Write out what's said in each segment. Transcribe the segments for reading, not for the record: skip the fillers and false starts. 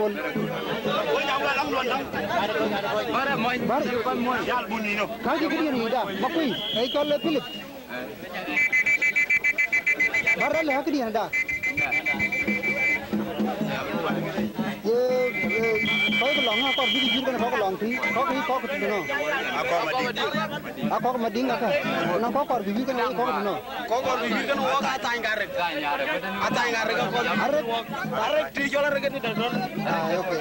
pol ka ji kiri ni da makui ai kol Philip barra le hakri da ye ko ko long ko bi ji kan ko long thi ko ko no ako mading ka na ko bi kan ko no ko bi kan o ka ta ngar ko are ti jola re ke okay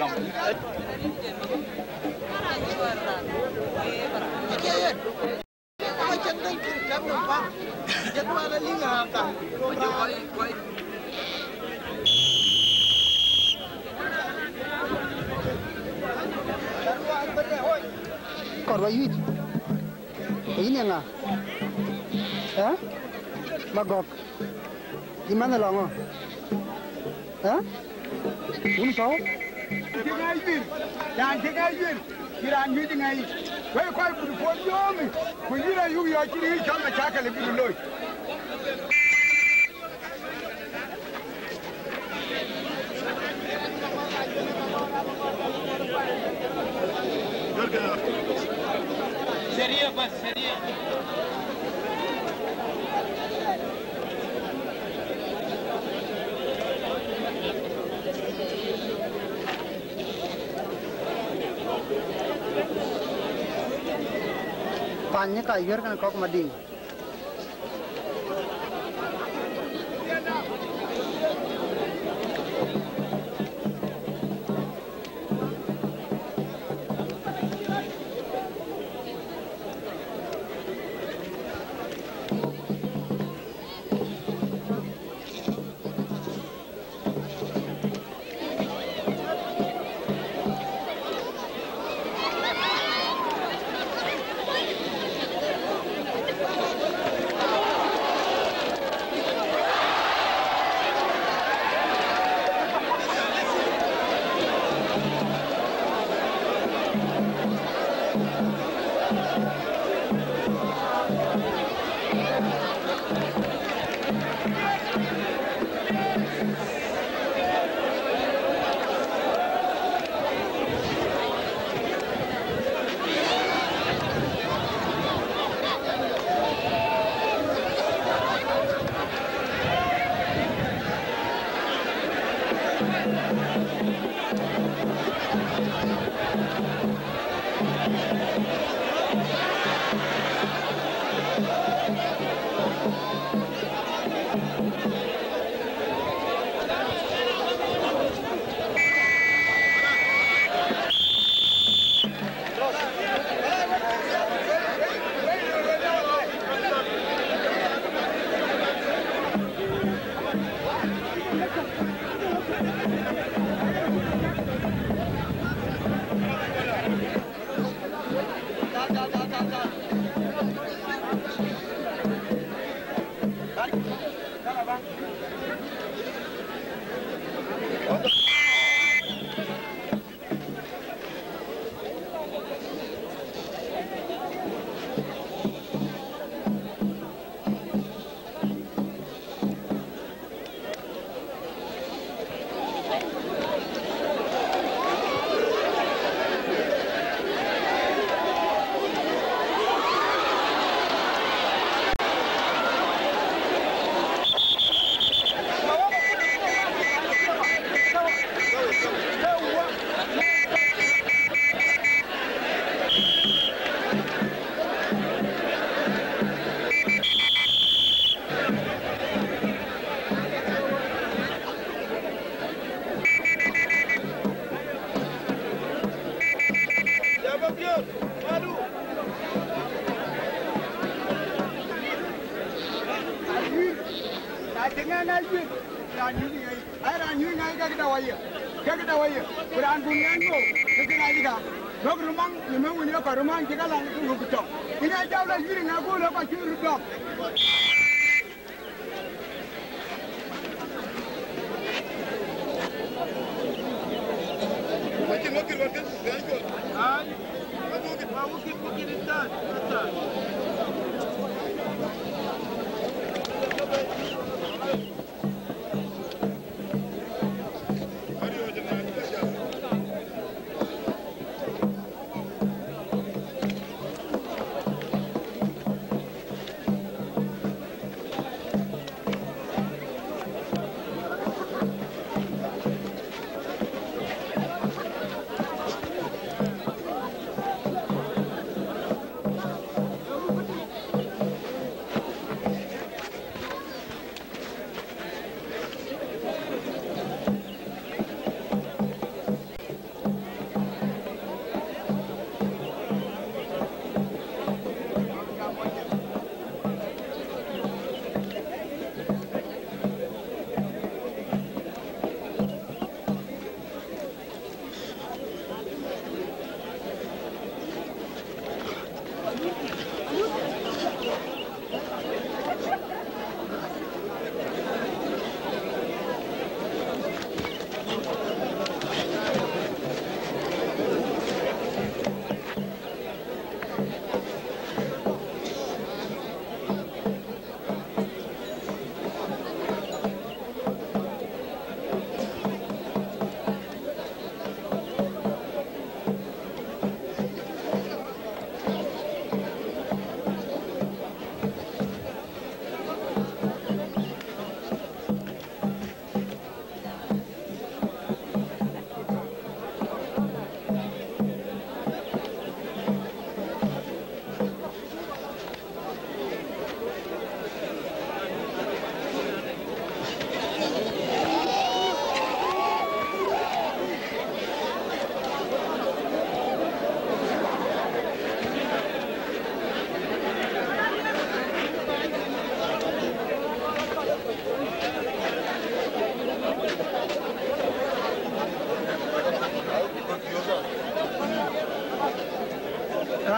Korba yit. Ini nga. Eh? Magok. Gimana longo? Eh? Ini sao? Tinggal yit. Jangan tinggal yit. Kira yit ngai. Wei kau pun yomi. Kujira yu ya kiri jangan cakap lebih dulu. Seria bas, seria. Pannya kayu kan kau Mading. Rumang jika lang itu betul. Ini jauh lagi ni aku lepas curi dok. Mungkin ganjil. Ah, mungkin intan. Hari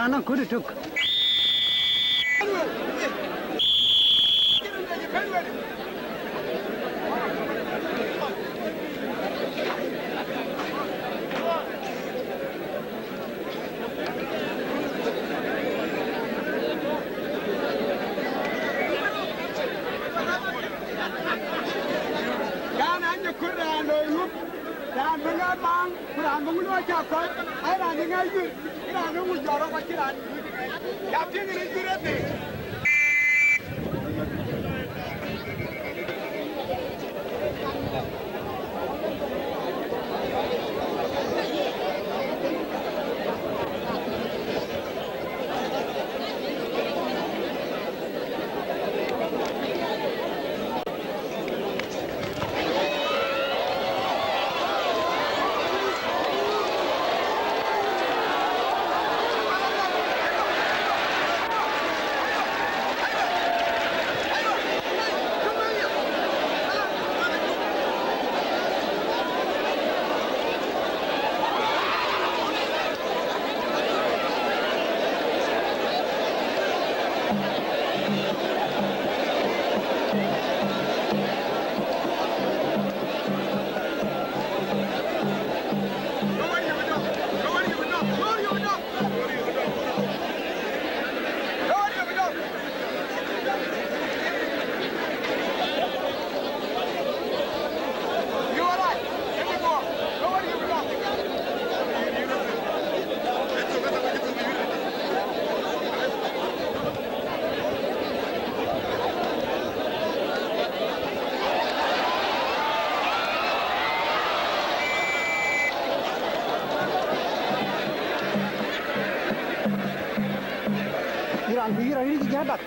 Kirana could took. Here, I need to get back.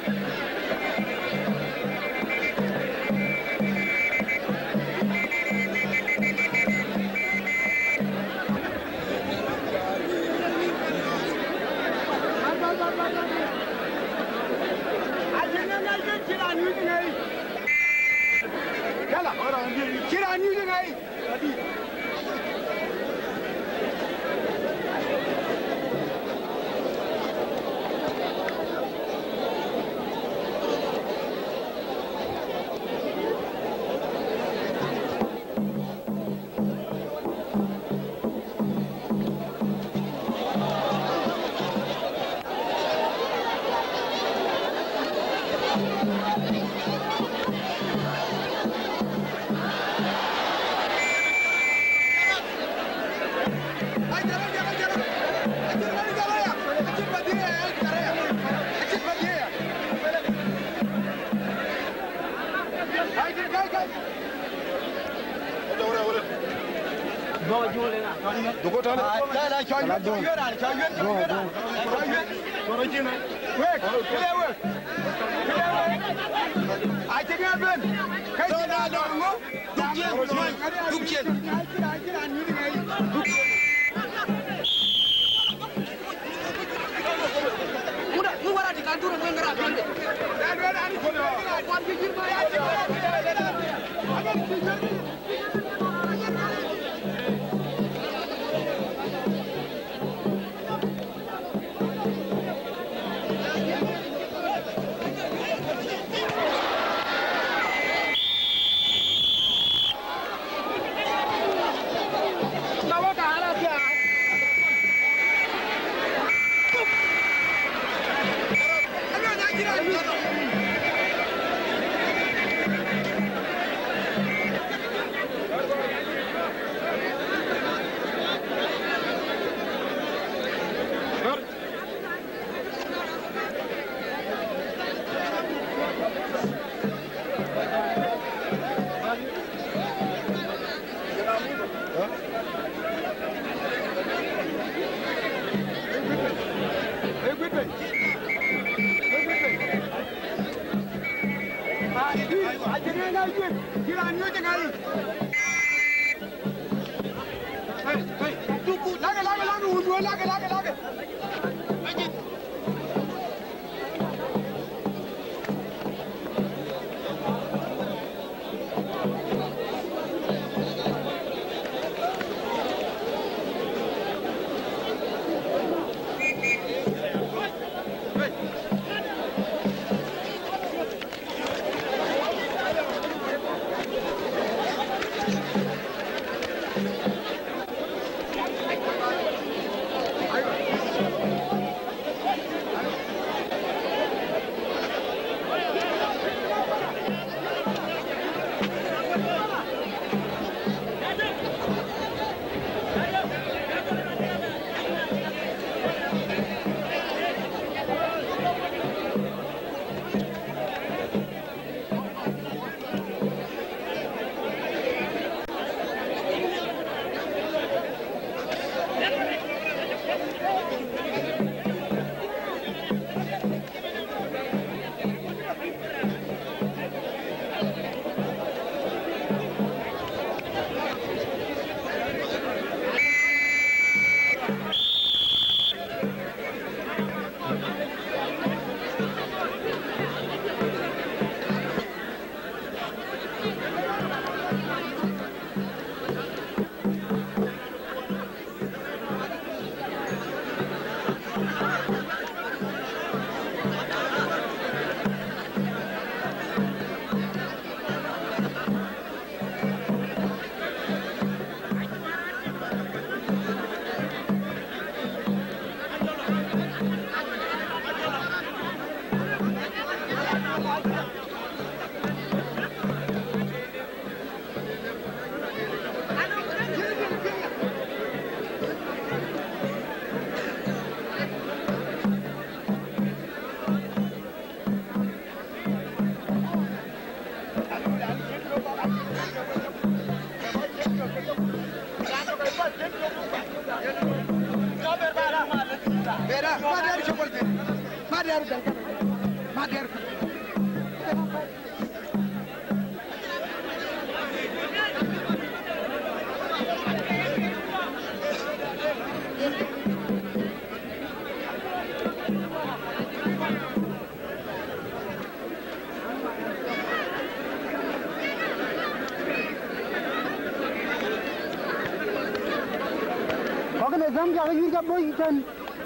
Zam jaga yur ka boy kan.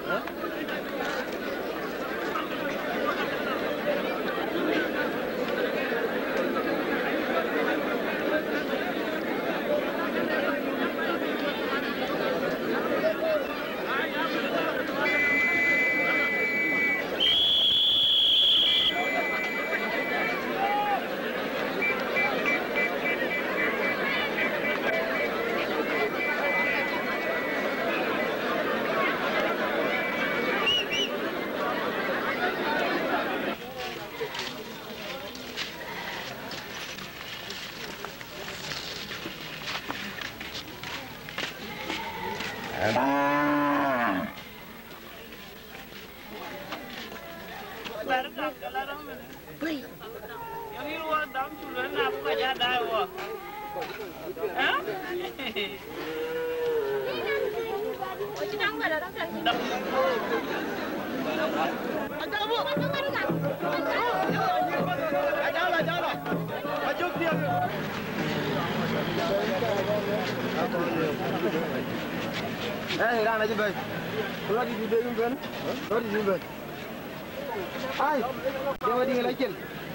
Ai, dia di ngelakil.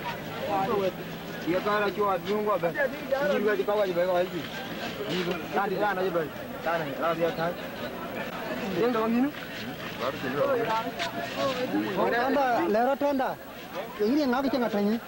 Dia kan lagi awak bingung apa? Dia juga di kawal juga lagi. Tadi kan aja ber. Tanah, lah dia kan. Dia dah begini. Oh, anda, lewat anda. Ini yang aku cakap tanya.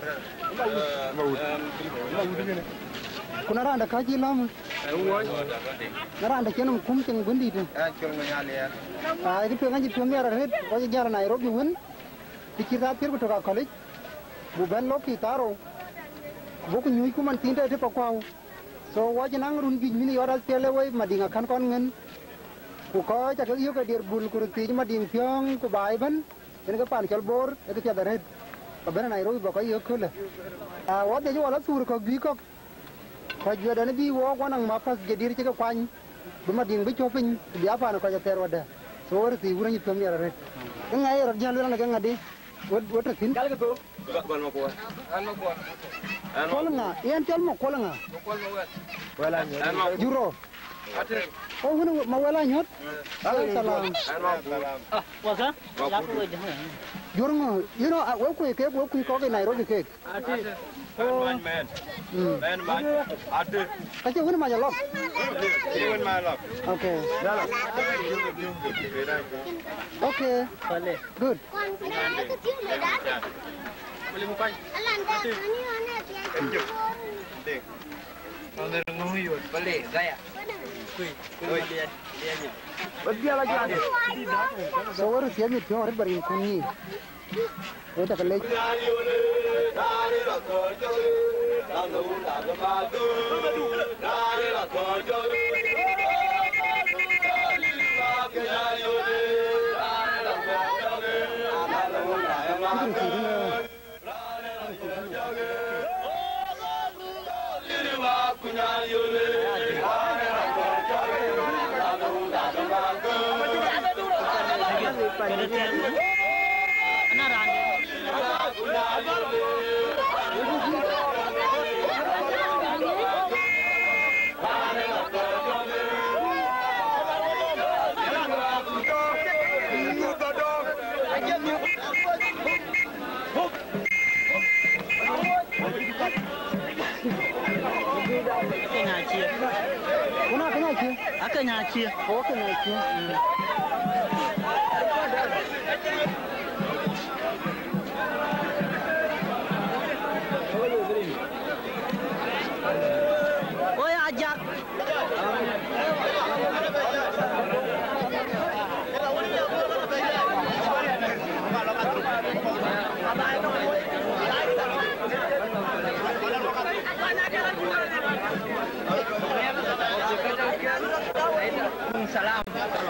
Kuna anda kaji lama. Nara anda kena kum ceng gundi tu. Ini pengaji pengajar red. Kau jalan Nairobi pun. Dikira pikir betul kau college. Bukan loki taro. Buku nyui kuman tinta itu pakau. So wajah nang rungi mini orang pelawai mading akan kongen. Kukau cakap iyo ke dir bul kurti mading piang ku baiban. Ini ke Pan Agaar, itu tiada red. Kabar Nairobi bakai iyo kule. Wajah juga alat sur kau bikok. Kau juga ada nabi wak wanang mapas jadi cakap kwan. Bumading bicopin biapa anak kau jatuh ada. So orang tu orang itu kami red. Engai orang jalan orang lagi ngadi. What a thing. Kalau tu, bukan mau kuat. Anu kuat. Kolonga, ian tel mo kolonga. Wala Juro. Oh, mana mawala nyot? Salam. Wasa? Juro, you know, aku kau ke Nairobi ke. Man. Atu. Kace wani ma ya lok. Even my luck. Okay. Okay. Good. So what is the pure bari kunni? What a lake. Salam.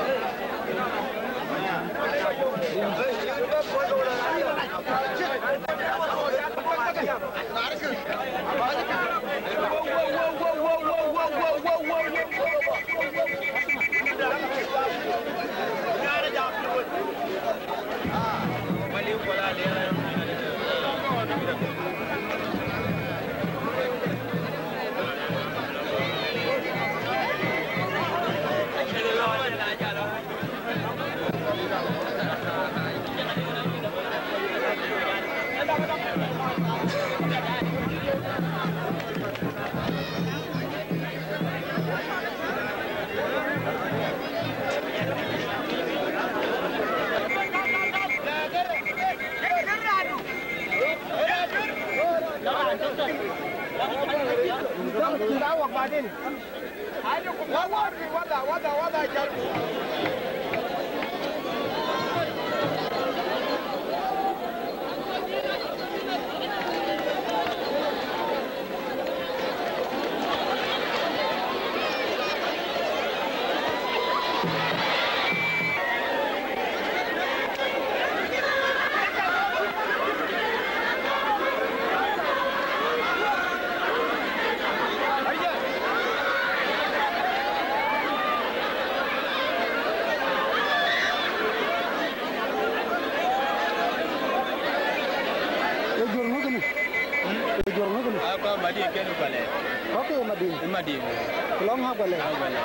Okay, Mading. Long hop Palek.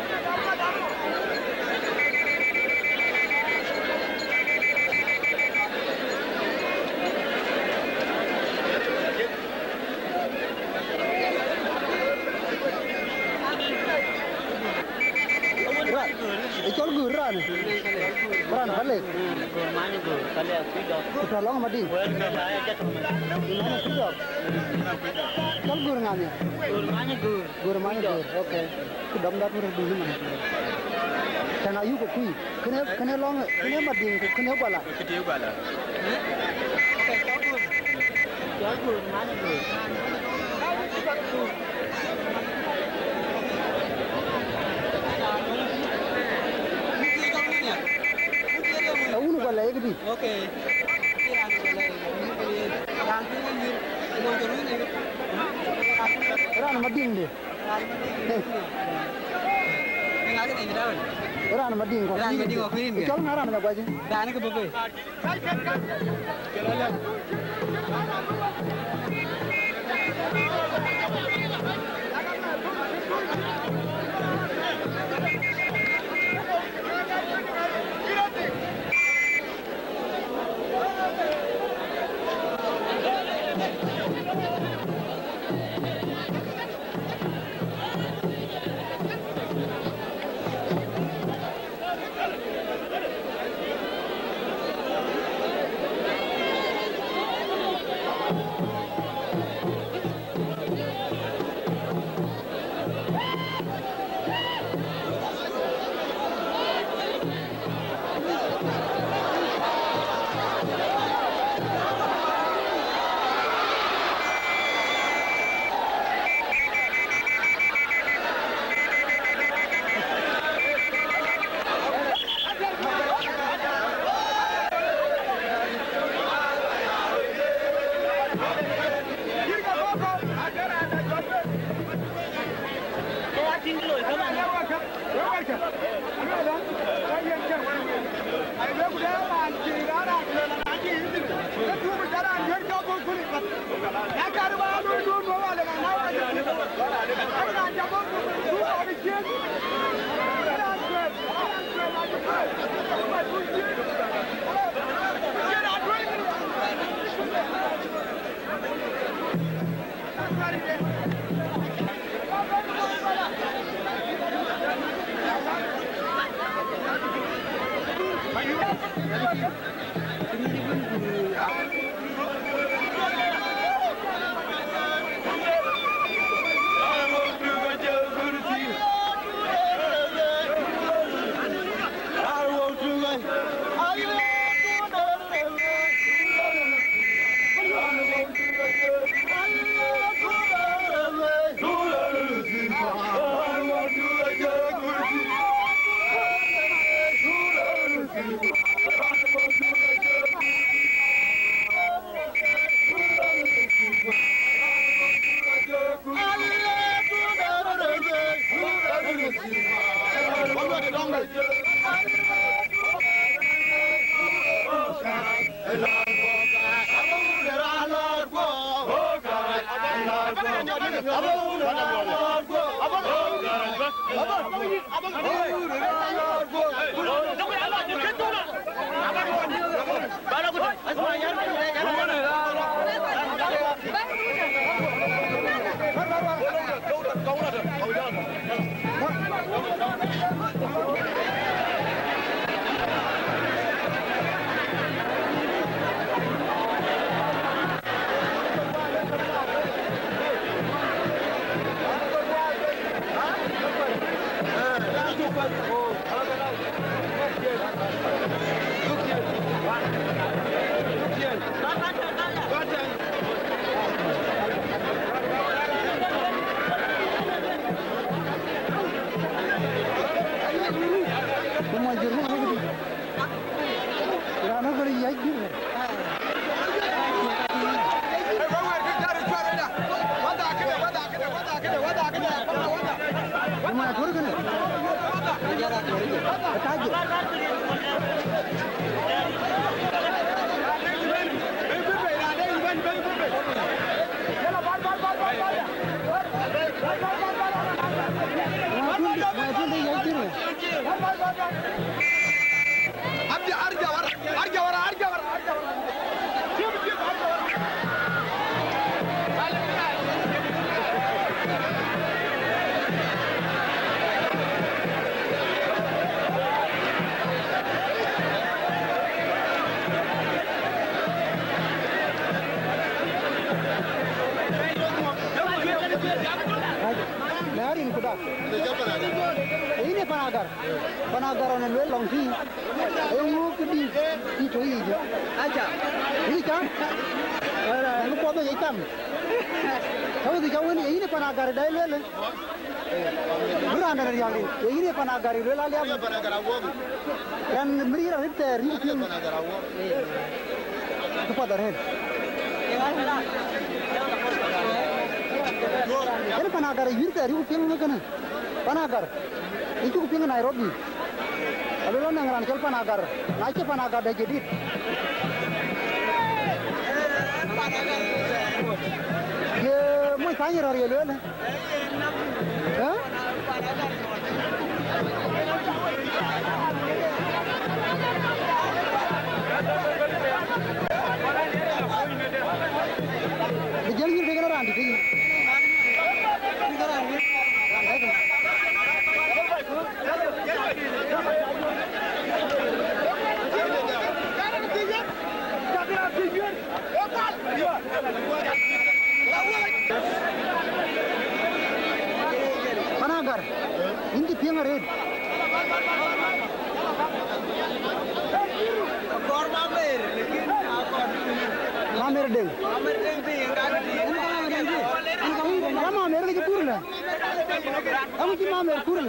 It's all good, run. Run, Palek. Kita long Mading. All good, Ngani. Good, okay. Kita dapat urus dulu mana. Karena ayu kok kui. Kena long, kena Mading, kena bala. Ketiga bala. Unu bala ek di. Okay. Rana Mading deh. Rana Mading kok. Kalau ngaran apa aja? Dan ke bebe. Ini Pan Agaar on the long tea. I walk to be to eat. Aja. He come. Look what they come. How the Jowan in Pan Agaar dial. Run in Pan Agaar, Aliab. And Maria hit there. You feel to put her head. Ini Pan Agaar you there, you feel Pan Agaar. Itu kupingin Nairobi. Kalau lo nang rangkel Pan Agaar, naik Pan Agaar dah jadi. Ye, mau tanya orang ye lo ni. Hah? Jadi ni dengan orang di sini. Pan Agaar, ini tiang red. Bor Mamer, Mamer Deng. Mamer Deng thii Kamu Mamer lagi kurla. Kamu cuma Mamer kurla.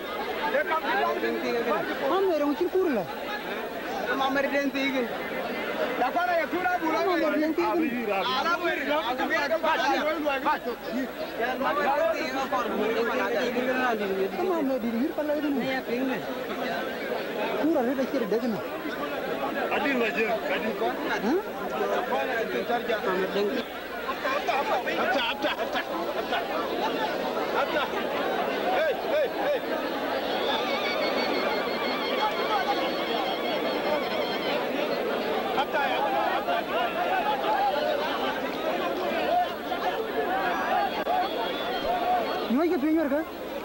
Mamer orang cuma kurla. Mamer Deng thii You want to bring your gun?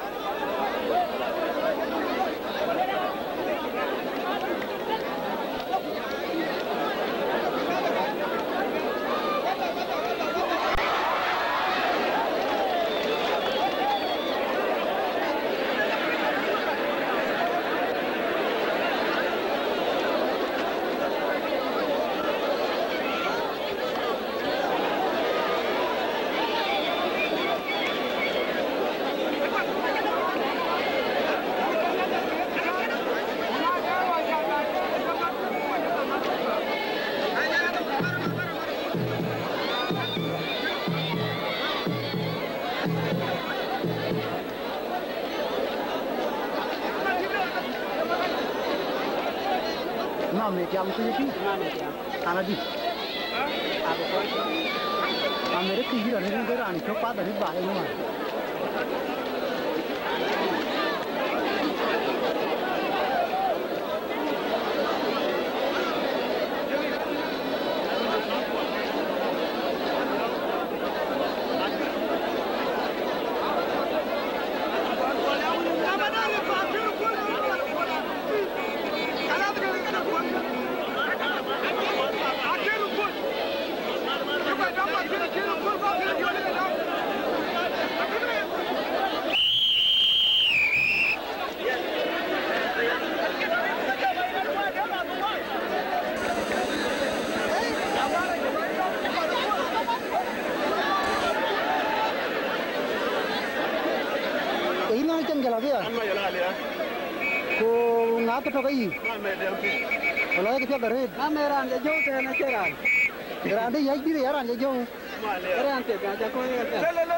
Mamer Deng tu ni, anak di. Mamer Deng kiri orang ni orang ni cepat dari bawah ni mah. Ko ngapa to kai? Kalau kita berit, kameran je jauh tu nak ceran. Ceran dia yang dia yaran je jauh. Ceran tu kan jago ni kan.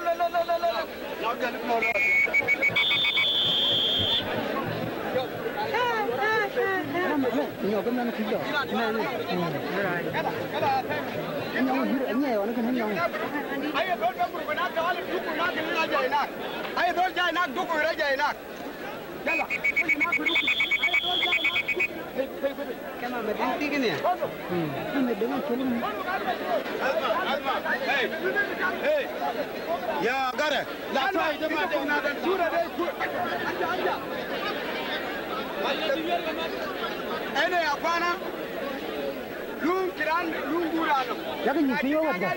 Nhiều cái men khí đỏ, men này, nhau nhiều nó không nhau. Ai đôi cái bụi nó đó là đúc nó thì nó dày nè. Ai đôi cái nó đúc nó dày nè. Cái là cái mà mình đang tí cái này. Mình đứng ở chỗ này. Hey, hey, ya gara. Là thôi chứ mà đừng nào đừng cút ra đây. Anh này à quan á. Lung kiran lung buran. Ya cái gì phiêu vậy?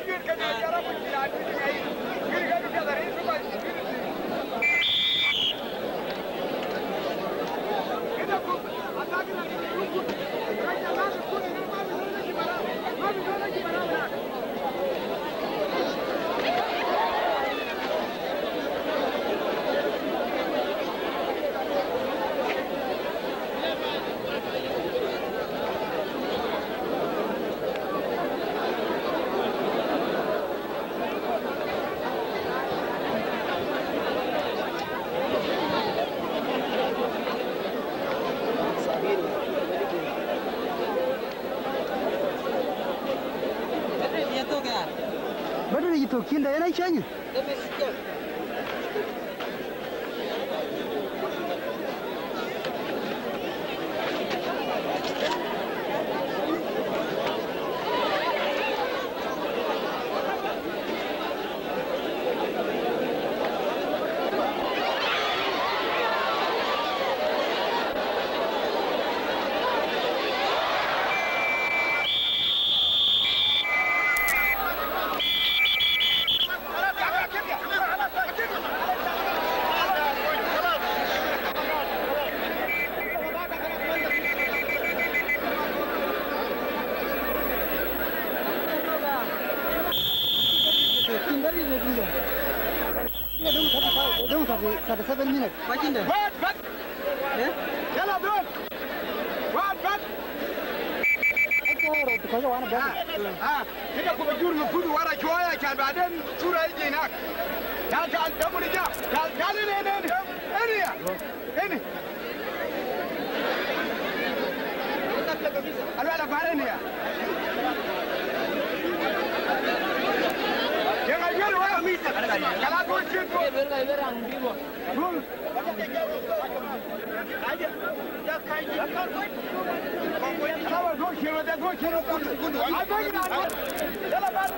Baru itu kinda yang aja. Don't 37 minutes. What in there? What? Yeah? Tell her, what? ko ga wani ba kika kuma jurnu kudu wara choya kan baden sura yake na ta da mun ja ta ne area ene alwala bare ne ya yenga yero wa mita kala ko chiko berga ang bibo dul aja ya kai ya kawa go chiro kudu yala ba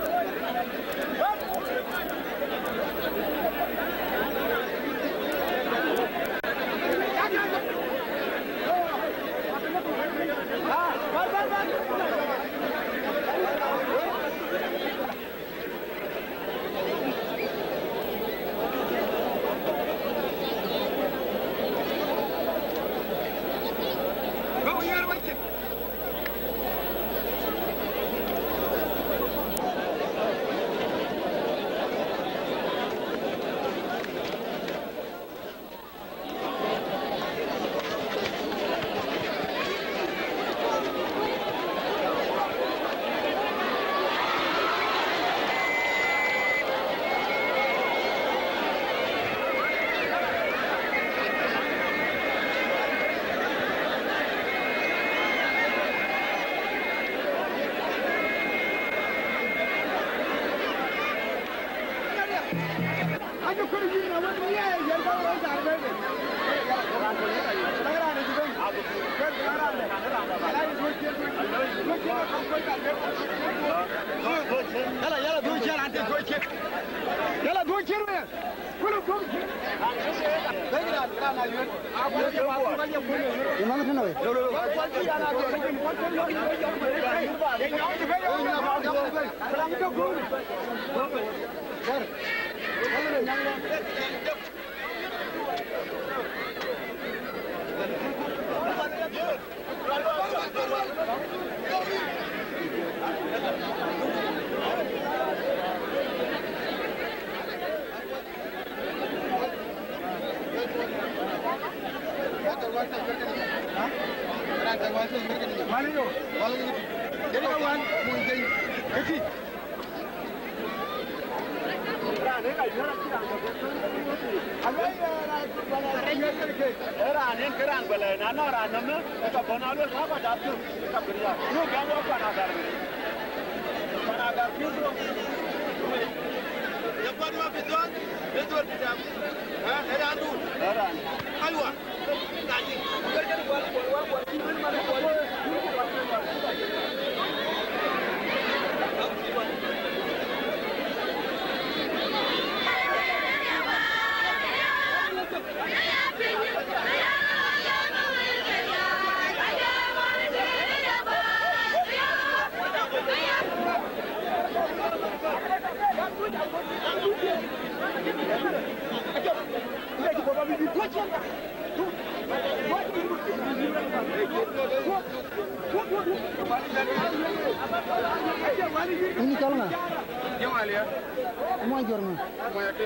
ini kalma yang Aliab mo jorno mo yate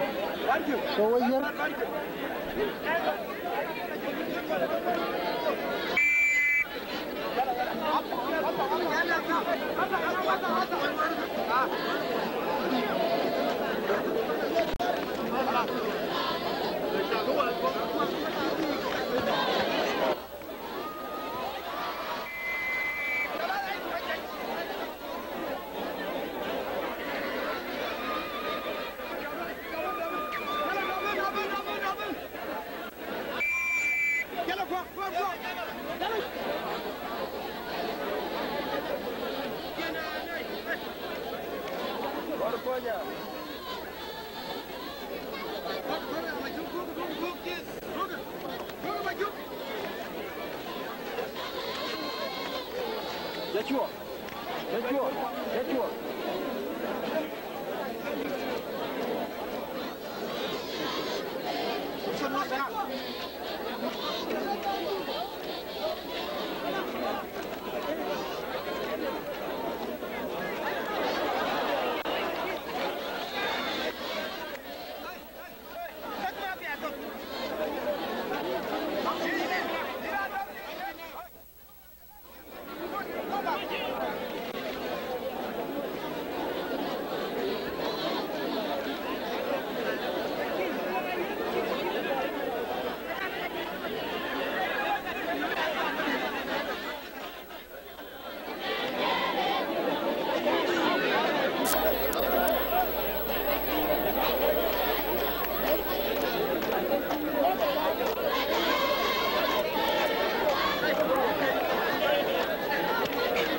so wayer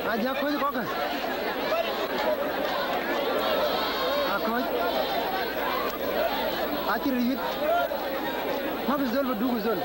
Aja kau kau kan? Aku. Akhir riut. Apa zul berdua zul?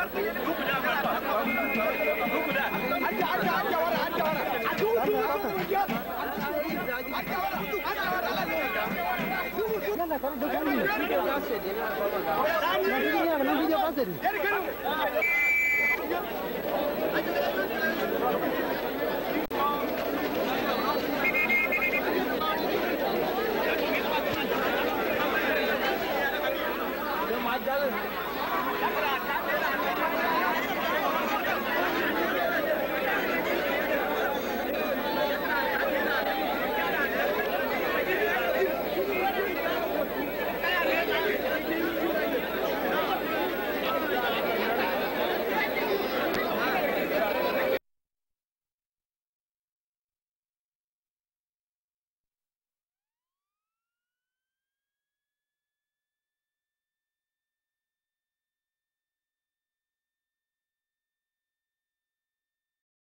Nanti